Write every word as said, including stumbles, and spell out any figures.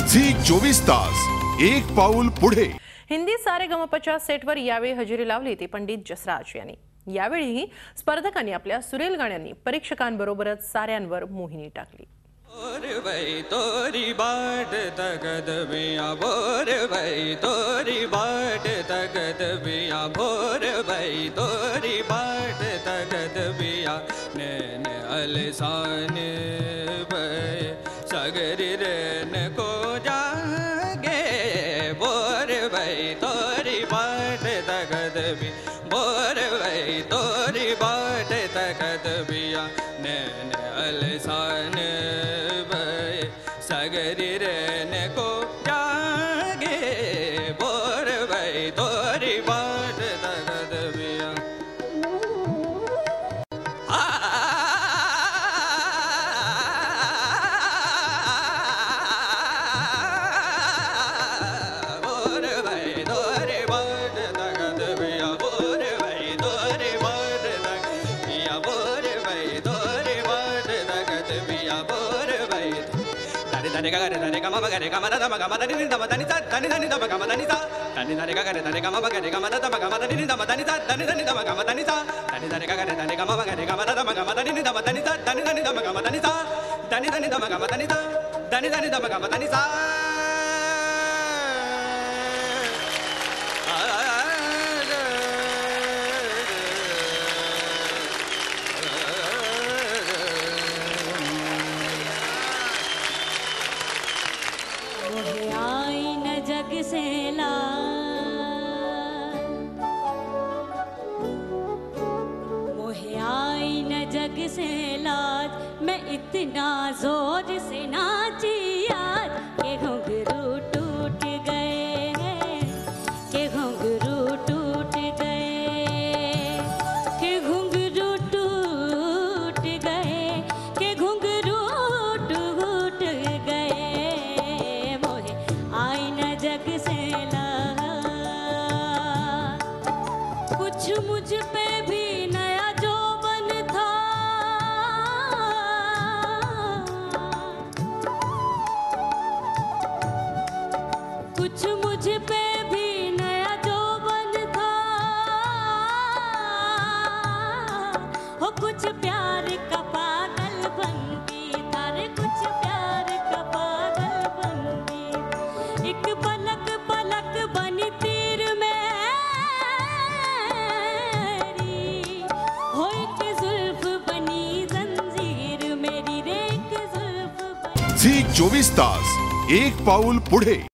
झी चोवीस तास एक पाऊल पुढे। हिंदी सारेगमपच्या सेटवर यावेळी हजेरी लावली ती पंडित जसराज यांनी। यावेळीही स्पर्धकांनी आपल्या सुरेल गाण्यांनी परीक्षकांबरोबरच साऱ्यांवर मोहिनी टाकली। बोर भाई तोरी बाट तकत बिया बोर भाई तोरी बाट तकत बिया बोर भाई तोरी बाट तकत बिया नैन अलसान भय सगरी रेन को जागे बोर भाई तोरी बाट तकत भी बोर भाई तोरी बाट तकत बिया नैन अलसान सगरी रेन को जागे बोर भाई तोरी बाट तकत बिया बोर भाई तोरी बाट तकत बिया बोर भाई तोरी बाट तकत बिया बोर भाई तोरी बाट तकत बिया बोर भाई Tani ga ga tani ga ma ga ga ma da ma ga ma da ni da ma da ni ta tani tani da ma ga ma da ni ta tani tani ga ga tani ga ma ga ga ma da ma ga ma da ni da ma da ni ta tani tani da ma ga ma da ni ta tani tani ga ga tani ga ma ga ga ma da ma ga ma da ni da ma da ni ta tani tani da ma ga ma da ni ta tani tani da ma ga ma da ni ta tani tani da ma ga ma da ni ta जग से ला मोहे आई न जग से लाज मैं इतना जोर से नाची आज के घुंघरू टूट गए के घुंघरू टूट गए के घुंघरू टूट गए के घुंघरू टूट गए मोहे आई न जग से ला कुछ मुझ पे भी नया जोबन था कुछ मुझ पे भी नया जोबन था हो कुछ प्यार का पागल बनती तारे कुछ प्यार का पागल बनती एक पलक पलक बनी तीर मेरी हो एक जुल्फ बनी जंजीर मेरी रे एक जुल्फ बनी। झी चोवीस तास एक पाऊल पुढे।